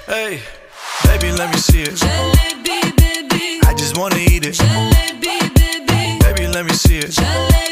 Hey, baby, let me see it. Jalebi, baby. I just wanna eat it. Jalebi, baby. Baby, let me see it. Jalebi.